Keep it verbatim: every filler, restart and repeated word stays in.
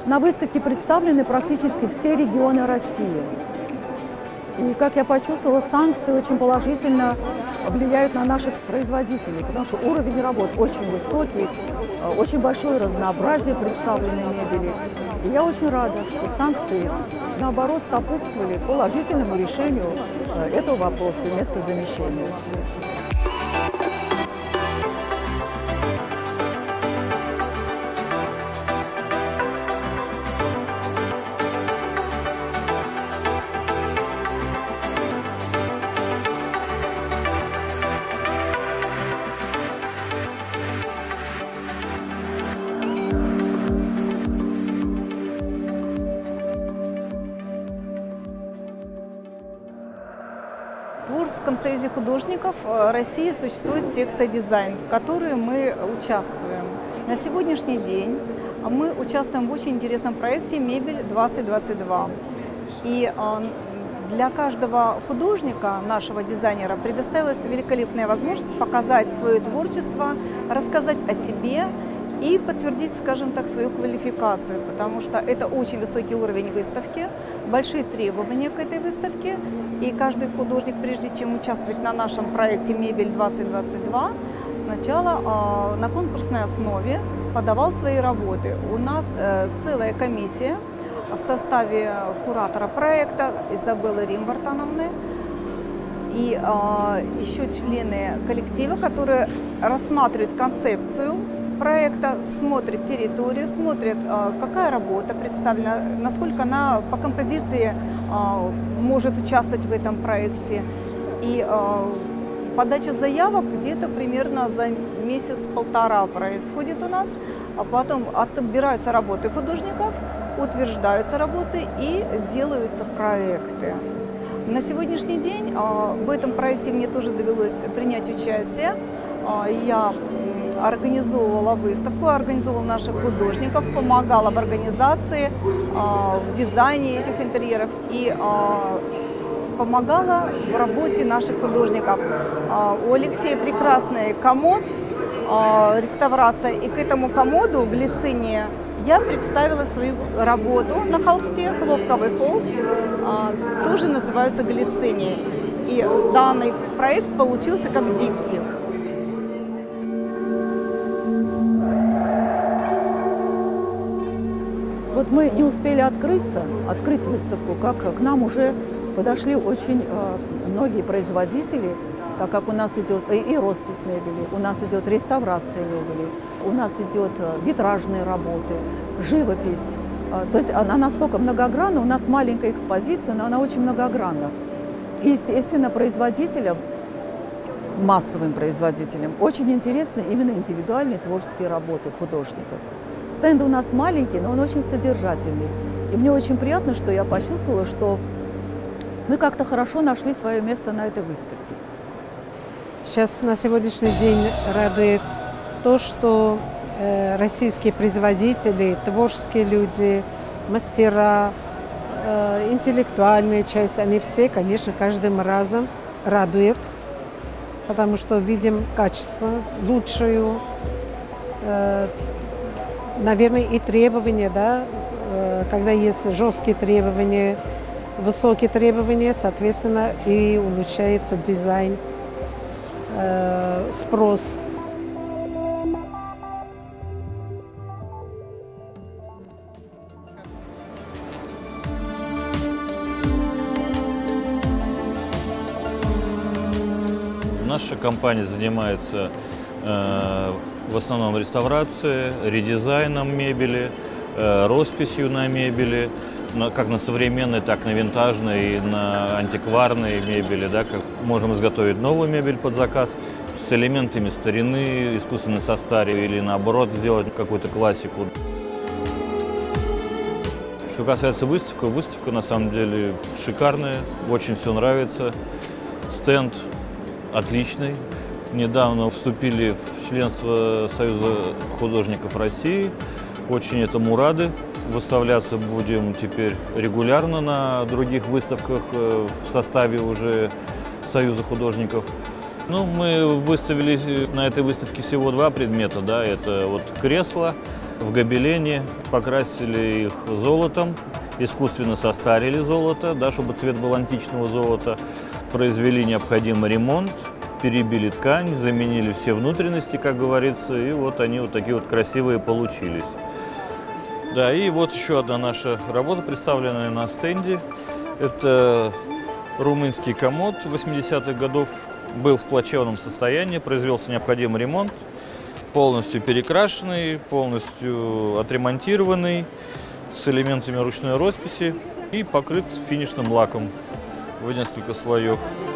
На выставке представлены практически все регионы России. И, как я почувствовала, санкции очень положительно влияют на наших производителей, потому что уровень работ очень высокий, очень большое разнообразие представленной мебели. И я очень рада, что санкции, наоборот, сопутствовали положительному решению этого вопроса местозамещения. В Творческом союзе художников России существует секция «Дизайн», в которой мы участвуем. На сегодняшний день мы участвуем в очень интересном проекте «Мебель двадцать двадцать два». И для каждого художника, нашего дизайнера, предоставилась великолепная возможность показать свое творчество, рассказать о себе и подтвердить, скажем так, свою квалификацию, потому что это очень высокий уровень выставки, большие требования к этой выставке, и каждый художник, прежде чем участвовать на нашем проекте «Мебель двадцать двадцать два», сначала э, на конкурсной основе подавал свои работы. У нас э, целая комиссия в составе куратора проекта Изабеллы Римвартановны и э, еще члены коллектива, которые рассматривают концепцию проекта, смотрит территорию, смотрит, какая работа представлена, насколько она по композиции может участвовать в этом проекте. И подача заявок где-то примерно за месяц-полтора происходит у нас, а потом отбираются работы художников, утверждаются работы и делаются проекты. На сегодняшний день в этом проекте мне тоже довелось принять участие. Я организовывала выставку, организовывала наших художников, помогала в организации, в дизайне этих интерьеров и помогала в работе наших художников. У Алексея прекрасный комод, реставрация, и к этому комоду, глициния, я представила свою работу на холсте, хлопковый холст, тоже называется глицинией. И данный проект получился как диптих. Вот мы не успели открыться, открыть выставку, как к нам уже подошли очень э, многие производители, так как у нас идет и, и роспись мебели, у нас идет реставрация мебели, у нас идет витражные работы, живопись. Э, то есть она настолько многогранна, у нас маленькая экспозиция, но она очень многогранна. И, естественно, производителям, массовым производителям, очень интересны именно индивидуальные творческие работы художников. Стенд у нас маленький, но он очень содержательный. И мне очень приятно, что я почувствовала, что мы как-то хорошо нашли свое место на этой выставке. Сейчас на сегодняшний день радует то, что э, российские производители, творческие люди, мастера, э, интеллектуальная часть, они все, конечно, каждым разом радуют, потому что видим качество лучшую, э, наверное, и требования, да, когда есть жесткие требования, высокие требования, соответственно, и улучшается дизайн, спрос. Наша компания занимается э, в основном реставрацией, редизайном мебели, э, росписью на мебели, на, как на современной, так и на винтажной и на антикварной мебели. Да, как можем изготовить новую мебель под заказ с элементами старины, искусственной состари или наоборот сделать какую-то классику. Что касается выставки, выставка на самом деле шикарная, очень все нравится. Стенд отличный. Недавно вступили в членство Союза художников России. Очень этому рады. Выставляться будем теперь регулярно на других выставках в составе уже Союза художников. Ну, мы выставили на этой выставке всего два предмета. Да? Это вот кресло в гобелене, покрасили их золотом, искусственно состарили золото, да, чтобы цвет был античного золота, произвели необходимый ремонт, перебили ткань, заменили все внутренности, как говорится, и вот они вот такие вот красивые получились. Да, и вот еще одна наша работа, представленная на стенде. Это румынский комод восьмидесятых годов, был в плачевном состоянии, произвелся необходимый ремонт, полностью перекрашенный, полностью отремонтированный, с элементами ручной росписи и покрыт финишным лаком в несколько слоев.